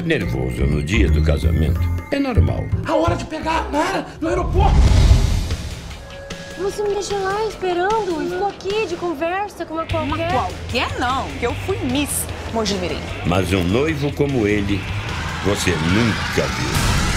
Nervoso no dia do casamento é normal. A hora de pegar a Nara no aeroporto. Você me deixou lá esperando e ficou aqui de conversa com uma qualquer. Uma qualquer não, porque eu fui Miss Mogi Mirim. Mas um noivo como ele, você nunca viu.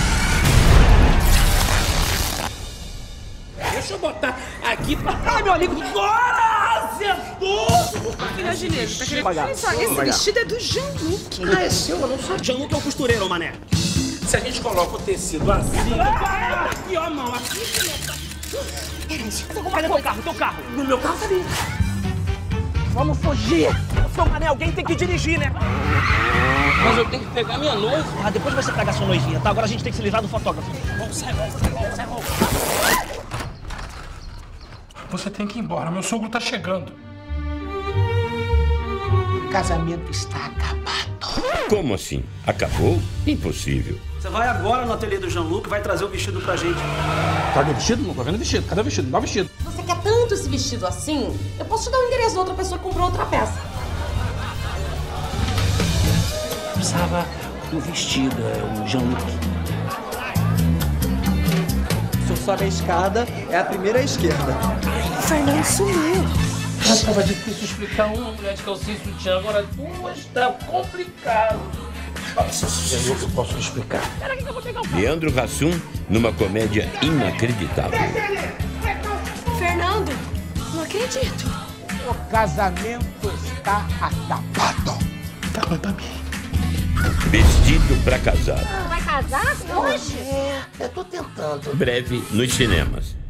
Deixa eu botar aqui pra... Ai, meu amigo, agora acertou! Filha Gineza, tá querendo... Olha só, esse vestido é do Jean-Luc. Ah, é seu, eu não sou. Jean-Luc é um costureiro, mané. Se a gente coloca o tecido assim... Aqui, ó, a mão, aqui... Peraí, cadê teu carro? No meu carro tá ali. Vamos fugir. Seu mané, alguém tem que dirigir, né? Mas eu tenho que pegar minha noiva. Ah, depois você pega a sua noivinha, tá? Agora a gente tem que se livrar do fotógrafo. Vamos, sai logo. Você tem que ir embora, meu sogro tá chegando. O casamento está acabado. Como assim? Acabou? Impossível. Você vai agora no ateliê do Jean-Luc e vai trazer o vestido pra gente. Cadê o vestido? Não tô vendo o vestido. Cadê o vestido? Dá o vestido. Você quer tanto esse vestido assim? Eu posso te dar o endereço da outra pessoa que comprou outra peça. Precisava do vestido, é o Jean-Luc. Se você sobe a escada, é a primeira à esquerda. O Fernando sumiu. Já estava difícil explicar uma mulher de calcinha e sutiã, agora duas tá complicado. Eu posso explicar. Leandro Hassum numa comédia inacreditável. Fernando, não acredito. O casamento está acabado. Tá bom pra mim. Vestido pra casar. Vai casar hoje? Eu tô tentando. Breve nos cinemas.